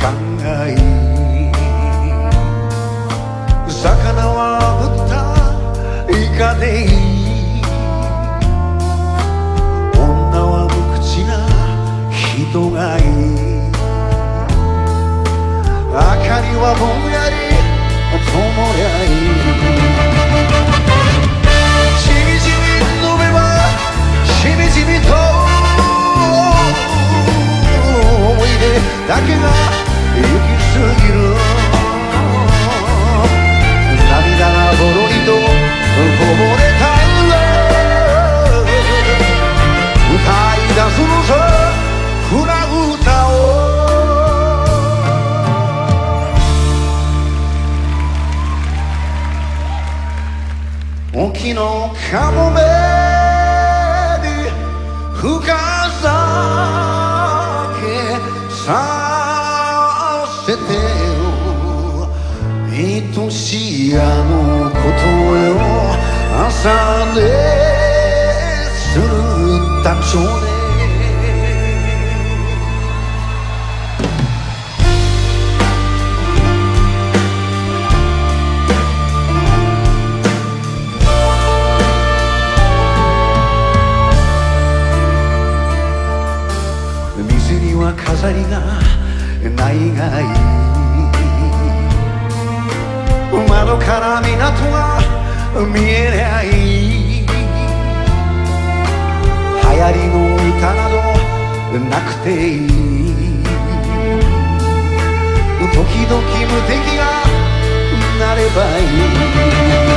え、魚は豚イカでいい、女は無口な人がいい、明かりはぼんやり灯りゃいい、しみじみ飲めばしみじみと思い出だけが行き過ぎる、涙がぼろりとこぼれたら歌い出すのさ船歌を、沖のカモメに深酒させてよ、愛しいあのことよ、朝寝するたちょね、店には飾りがないがいい、窓から港が見えりゃいい、流行りの歌などなくていい、時々無敵がなればいい。